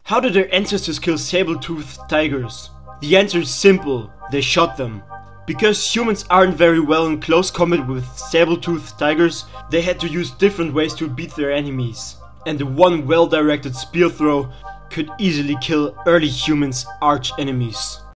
How did their ancestors kill saber-toothed tigers? The answer is simple, they shot them. Because humans aren't very well in close combat with saber-toothed tigers, they had to use different ways to beat their enemies. And the one well-directed spear throw could easily kill early humans' arch enemies.